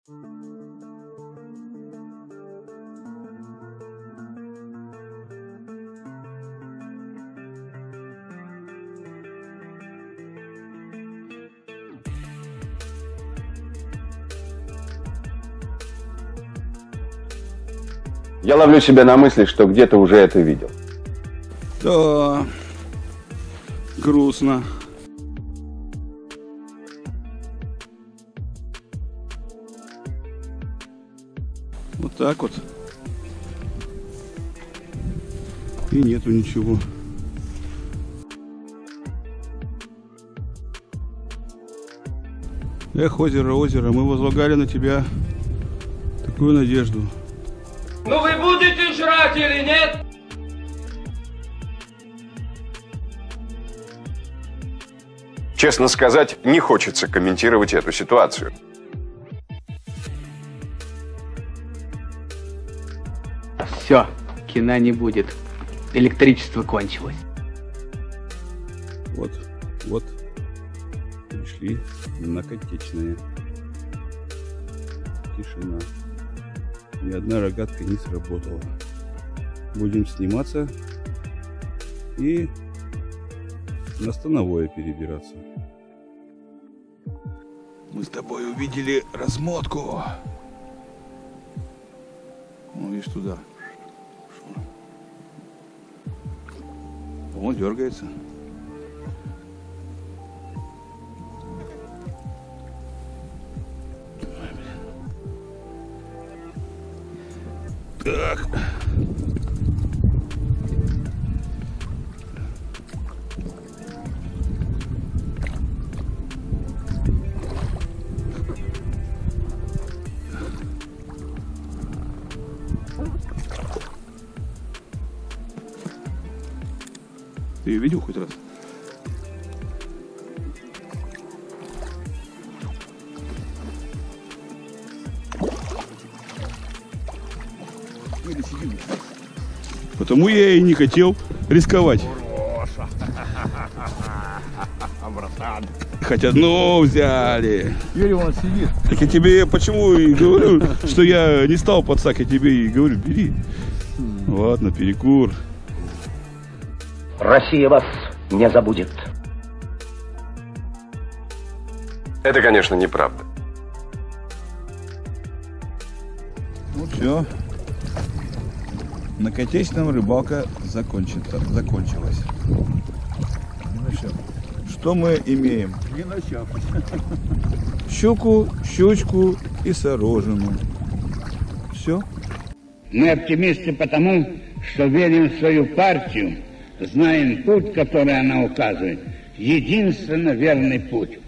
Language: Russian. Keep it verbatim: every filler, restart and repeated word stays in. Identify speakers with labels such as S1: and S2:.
S1: Я ловлю себя на мысли, что где-то уже это видел.
S2: Да, грустно. Вот так вот. И нету ничего. Эх, озеро, озеро, мы возлагали на тебя такую надежду.
S3: Ну вы будете жрать или нет?
S1: Честно сказать, не хочется комментировать эту ситуацию.
S4: Все, кино не будет. Электричество кончилось.
S2: Вот, вот, пришли на Котечное. Тишина. Ни одна рогатка не сработала. Будем сниматься и на Становое перебираться. Мы с тобой увидели размотку. Ну, видишь, туда. Он дергается. Так. Ты ее видел хоть раз? Потому я и не хотел рисковать. Хотя, ну, взяли.
S5: Теперь он сидит.
S2: Так я тебе почему и говорю, что я не стал подсак, я тебе и говорю, бери. Ладно, перекур.
S6: Россия вас не забудет.
S1: Это, конечно, неправда.
S2: Ну все. На Котечном рыбалка закончится, закончилась. Что мы имеем? Щуку, щучку и сорожину. Все.
S7: Мы оптимисты потому, что верим в свою партию, знаем путь, который она указывает. Единственно верный путь.